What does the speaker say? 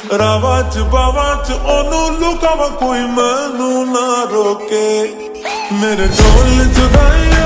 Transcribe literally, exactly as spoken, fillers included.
रावा च बावा च ओनू लुकावा कोई मैनू ना रोके मेरे ढोल जुदाई